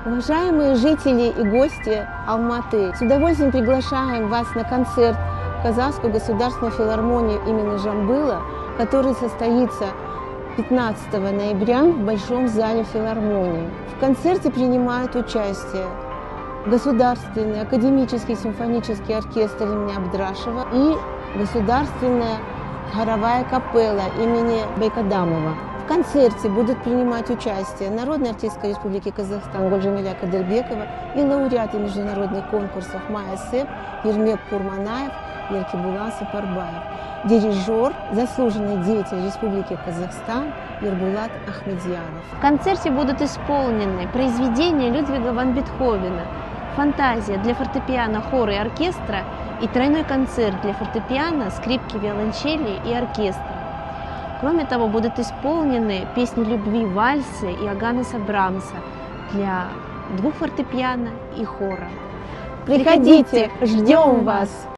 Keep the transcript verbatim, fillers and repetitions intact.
Уважаемые жители и гости Алматы, с удовольствием приглашаем вас на концерт в Казахскую государственную филармонию имени Жамбыла, который состоится пятнадцатого ноября в Большом зале филармонии. В концерте принимают участие Государственный академический симфонический оркестр имени Абдрашева и Государственная хоровая капелла имени Байкадамова. В концерте будут принимать участие народная артистка Республики Казахстан Гульжамиля Кадырбекова и лауреаты международных конкурсов Майя Сэп, Ермек Курманаев, Еркебулан Сапарбаев. Дирижер, заслуженный деятель Республики Казахстан Ербулат Ахмедьянов. В концерте будут исполнены произведения Людвига ван Бетховена, фантазия для фортепиано, хора и оркестра и тройной концерт для фортепиано, скрипки, виолончели и оркестра. Кроме того, будут исполнены песни любви, вальсы и Оганнеса Брамса для двух фортепиано и хора. Приходите, ждем вас!